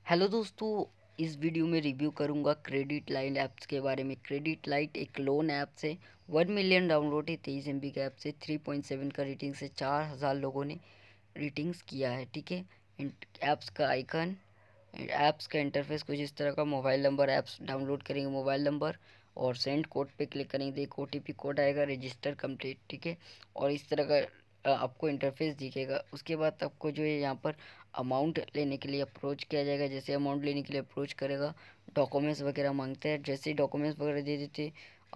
Hello दोस्तों, इस video में रिव्यू करूंगा क्रेडिट लाइट ऐप्स के बारे में। क्रेडिट लाइट एक लोन ऐप से 1 मिलियन डाउनलोड है, 23 MB का ऐप से 3.7 का रेटिंग से 4000 लोगों ने रेटिंग्स किया है। ठीक है। ऐप्स का आइकन, ऐप्स का इंटरफेस कुछ इस तरह का। मोबाइल नंबर, ऐप्स डाउनलोड करेंगे मोबाइल नंबर और सेंड कोड पे क्लिक करेंगे तो एक OTP कोड आएगा, रजिस्टर कंप्लीट। ठीक है। और इस तरह का आपको इंटरफेस दिखेगा। उसके बाद आपको जो है यहाँ पर अमाउंट लेने के लिए अप्रोच किया जाएगा। जैसे अमाउंट लेने के लिए अप्रोच करेगा, डॉक्यूमेंट्स वगैरह मांगते हैं। जैसे डॉक्यूमेंट्स वगैरह दे देते,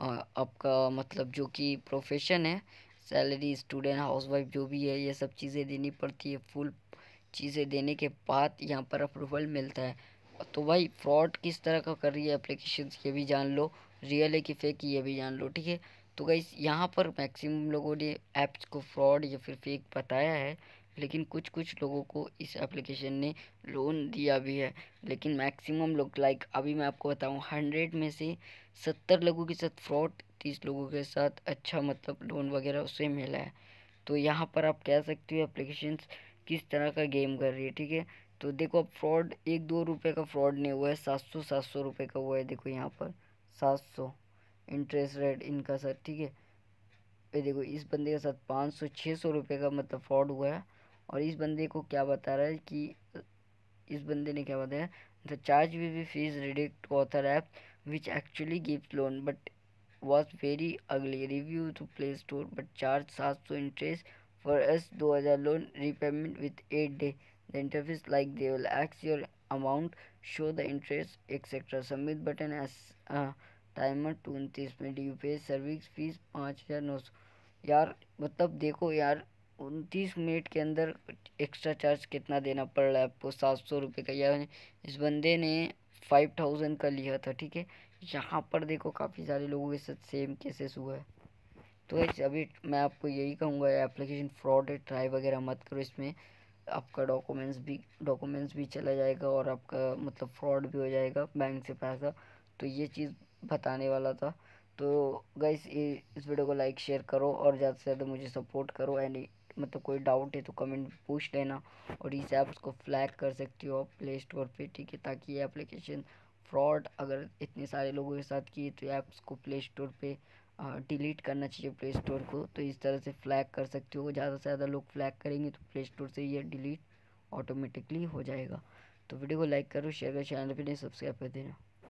आपका मतलब जो कि प्रोफेशन है, सैलरी, स्टूडेंट, हाउसवाइफ जो भी है, ये सब चीज़ें देनी पड़ती है। फुल चीज़ें देने के बाद यहाँ पर अप्रूवल मिलता है। तो भाई फ्रॉड किस तरह का कर रही है एप्लीकेशन, ये भी जान लो। रियल है कि फेक, ये भी जान लो। ठीक है। तो गाइस यहाँ पर मैक्सिमम लोगों ने ऐप्स को फ्रॉड या फिर फेक बताया है, लेकिन कुछ कुछ लोगों को इस एप्लीकेशन ने लोन दिया भी है। लेकिन मैक्सिमम लोग, लाइक अभी मैं आपको बताऊं, 100 में से 70 लोगों के साथ फ्रॉड, 30 लोगों के साथ अच्छा मतलब लोन वगैरह उससे मिला है। तो यहाँ पर आप कह सकते हो एप्लीकेशन किस तरह का गेम कर रही है। ठीक है। तो देखो, अब फ्रॉड 1-2 रुपये का फ्रॉड नहीं हुआ है, 700 रुपये का हुआ है। देखो यहाँ पर 700 इंटरेस्ट रेट इनका सर। ठीक है। ये देखो, इस बंदे के साथ 500-600 रुपये का मतलब फ्रॉड हुआ है। और इस बंदे को क्या बता रहा है कि इस बंदे ने क्या बताया, the charge will be fees redirect other app which actually gives loan but was very ugly. Review to Play Store but charge 700 interest for us 2000 loan repayment with 8 day. The interface like they will ask your amount, show the interest, etc. Submit button as timer 29 मिनट, you pay service fees 5900। यार मतलब देखो यार, 29 minute के अंदर extra charge कितना देना पड़ रहा है आपको, 700 रुपये का। यार इस बंदे ने 5000 का लिया था। ठीक है। यहाँ पर देखो काफ़ी सारे लोगों के साथ सेम केसेस हुआ है। तो अभी मैं आपको यही कहूँगा, एप्लीकेशन फ्रॉड है, ट्राई वगैरह मत करो। इसमें आपका डॉक्यूमेंट्स भी चला जाएगा और आपका मतलब फ्रॉड भी हो जाएगा, बैंक से पैसा। तो ये चीज़ बताने वाला था। तो गाइस, ये इस वीडियो को लाइक शेयर करो और ज़्यादा से ज़्यादा मुझे सपोर्ट करो। एंड मतलब कोई डाउट है तो कमेंट में पूछ लेना। और इस ऐप्स को फ्लैग कर सकती हो आप प्ले स्टोर पे। ठीक है। ताकि ये एप्लीकेशन फ्रॉड अगर इतने सारे लोगों के साथ किए तो ऐप्स को प्ले स्टोर पे डिलीट करना चाहिए प्ले स्टोर को। तो इस तरह से फ्लैग कर सकते हो। ज़्यादा से ज़्यादा लोग फ्लैग करेंगे तो प्ले स्टोर से ये डिलीट ऑटोमेटिकली हो जाएगा। तो वीडियो को लाइक करो, शेयर करो, चैनल पे नहीं सब्सक्राइब कर देना।